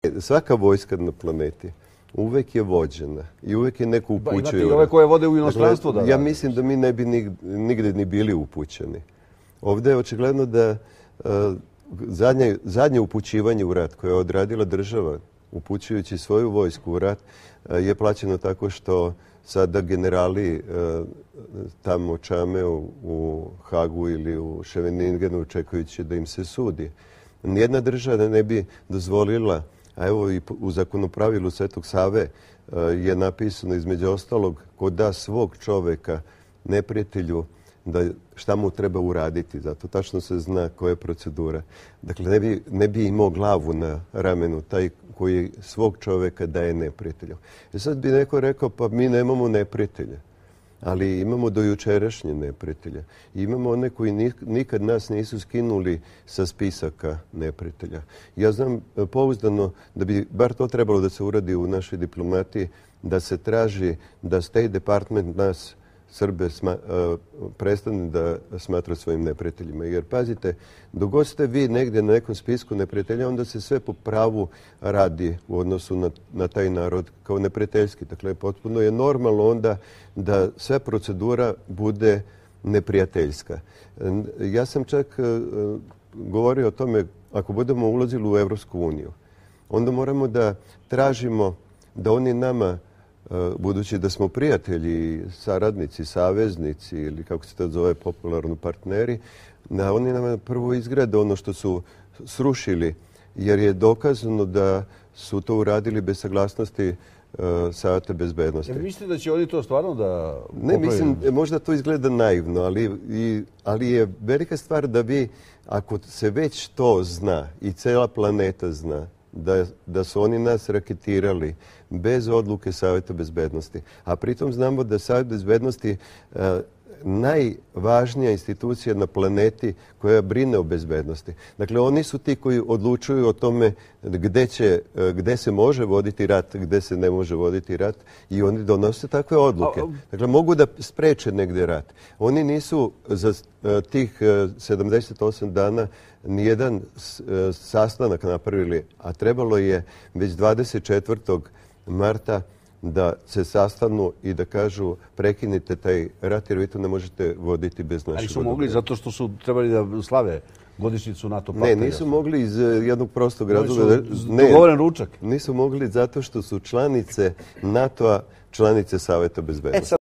Svaka vojska na planeti uvek je vođena i uvek je neko upućuje. Imate i ove koje vode u inostranstvo. Ja mislim da mi ne bi nigde ni bili upućeni. Ovdje je očigledno da zadnje upućivanje u rat koje je odradila država, upućujući svoju vojsku u rat, je plaćeno tako što sada generali tamo čame u Hagu ili u Scheveningenu čekajući da im se sudi. Nijedna država ne bi dozvolila, a evo i u zakonopravilu Svetog Save je napisano između ostalog ko da svog čoveka neprijatelju da šta mu treba uraditi. Zato tačno se zna koja je procedura. Dakle, ne bi imao glavu na ramenu taj koji svog čoveka daje neprijatelju. I sad bi neko rekao, pa mi nemamo neprijatelja, ali imamo dojučerašnje neprijatelje. Imamo one koji nikad nas nisu skinuli sa spisaka neprijatelja. Ja znam pouzdano da bi bar to trebalo da se uradi u našoj diplomatiji, da se traži da State Department nas Srbe prestane da smatra svojim neprijateljima. Jer pazite, dok god ste vi negdje na nekom spisku neprijatelja, onda se sve po pravu radi u odnosu na taj narod kao neprijateljski. Dakle, potpuno je normalno onda da sve procedura bude neprijateljska. Ja sam čak govorio o tome, ako budemo ulazili u Evropsku uniju, onda moramo da tražimo da oni nama, budući da smo prijatelji, saradnici, saveznici ili kako se to zove popularno partneri, da oni nam prvo izgrade ono što su srušili, jer je dokazano da su to uradili bez saglasnosti Saveta bezbednosti. Mislite da će oni to stvarno da popravi? Ne, mislim, možda to izgleda naivno, ali je velika stvar da vi, ako se već to zna i cela planeta zna, da su oni nas raketirali bez odluke Saveta bezbednosti. A pritom znamo da Savet bezbednosti najvažnija institucija na planeti koja brine o bezbednosti. Dakle, oni su ti koji odlučuju o tome gde se može voditi rat, gde se ne može voditi rat i oni donose takve odluke. Dakle, mogu da spreče negde rat. Oni nisu za tih 78 dana nijedan sastanak napravili, a trebalo je već 24. marta da se sastanu i da kažu prekinite taj rat jer vi to ne možete voditi bez našeg. Ali su mogli zato što su trebali da slave godišnjicu NATO pakta? Ne, nisu mogli iz jednog prostog razloga. Dogovoren ručak? Nisu mogli zato što su članice NATO-a, članice Saveta bezbednosti.